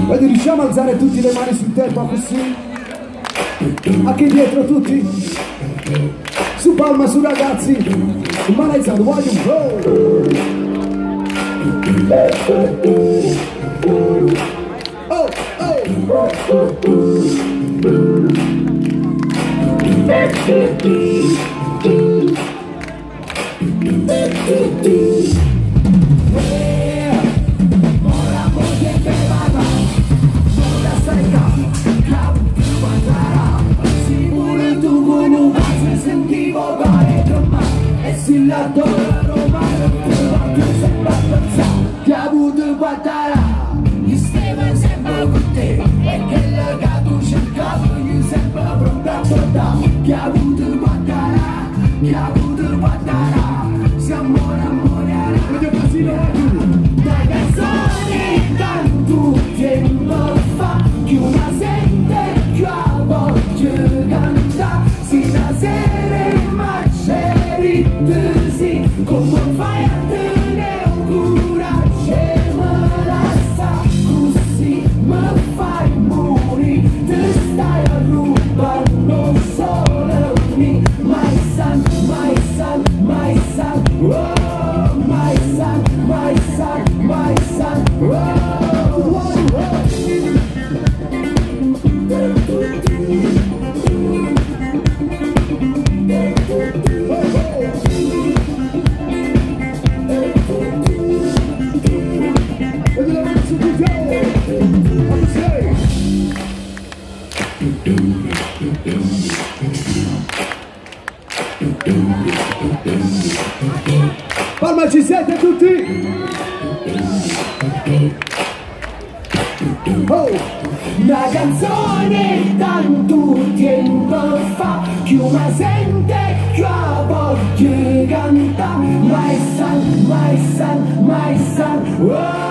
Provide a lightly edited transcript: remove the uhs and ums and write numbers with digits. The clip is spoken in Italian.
Quindi riusciamo a alzare tutti le mani sul tetto così? Anche dietro tutti? Su palma su ragazzi! In mano alzato, voglio un flow! Oh, Gli Steven sempre con te e che legato cercato io sempre pronto a portare che ha avuto guardarà, che ha avuto guardarà si amore da canzoni tanto tempo fa che una sente più a voce canta si da sera ma c'è ritesi come fai a tenere un coraggio Palma, ci siete tutti? Oh! Una canzone tanto tempo fa che una sente che a voce canta mai san, oh!